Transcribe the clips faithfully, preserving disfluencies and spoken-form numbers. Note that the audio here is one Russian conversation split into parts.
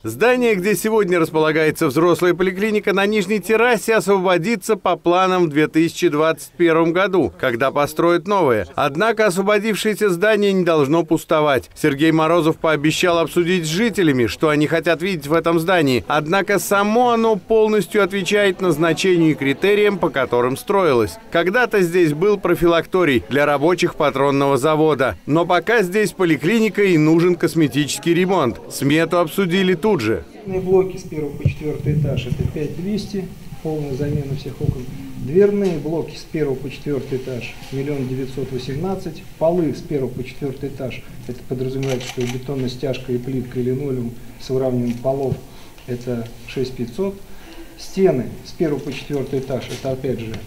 Здание, где сегодня располагается взрослая поликлиника, на нижней террасе освободится по планам в две тысячи двадцать первом году, когда построят новое. Однако освободившееся здание не должно пустовать. Сергей Морозов пообещал обсудить с жителями, что они хотят видеть в этом здании. Однако само оно полностью отвечает назначению и критериям, по которым строилось. Когда-то здесь был профилакторий для рабочих патронного завода. Но пока здесь поликлиника и нужен косметический ремонт. Смету обсудили тут же. Блоки с первого по четвертый этаж — это пять тысяч двести, полная замена всех окон. Дверные блоки с первого по четвертый этаж — миллион девятьсот восемнадцать. Полы с первого по четвертый этаж — это подразумевает, что и бетонная стяжка, и плитка, и линолеум с выравниванием полов — это шесть тысяч пятьсот. Стены с первого по четвертый этаж — это опять же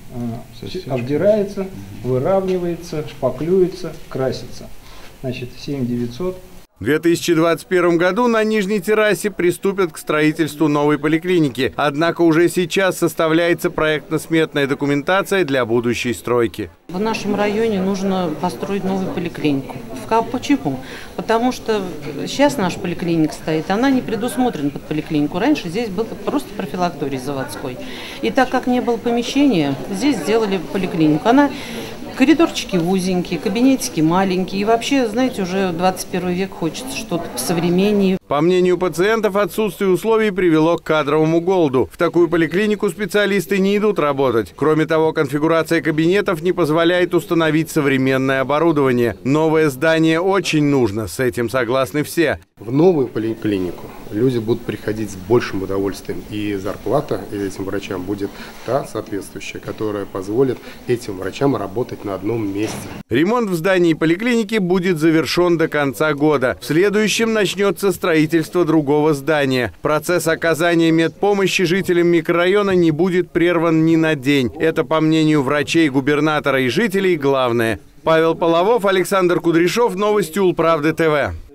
обдирается, выравнивается, шпаклюется, красится. Значит, семь тысяч девятьсот. В две тысячи двадцать первом году на нижней террасе приступят к строительству новой поликлиники. Однако уже сейчас составляется проектно-сметная документация для будущей стройки. В нашем районе нужно построить новую поликлинику. Почему? Потому что сейчас наша поликлиника стоит, она не предусмотрена под поликлинику. Раньше здесь был просто профилакторий заводской. И так как не было помещения, здесь сделали поликлинику. Она Коридорчики узенькие, кабинетики маленькие. И вообще, знаете, уже двадцать первый век, хочется что-то посовременнее. По мнению пациентов, отсутствие условий привело к кадровому голоду. В такую поликлинику специалисты не идут работать. Кроме того, конфигурация кабинетов не позволяет установить современное оборудование. Новое здание очень нужно, с этим согласны все. В новую поликлинику люди будут приходить с большим удовольствием. И зарплата этим врачам будет та соответствующая, которая позволит этим врачам работать на одном месте. Ремонт в здании поликлиники будет завершен до конца года. В следующем начнется строительство другого здания. Процесс оказания медпомощи жителям микрорайона не будет прерван ни на день. Это, по мнению врачей, губернатора и жителей, главное. Павел Половов, Александр Кудряшов, новости Улправды ТВ.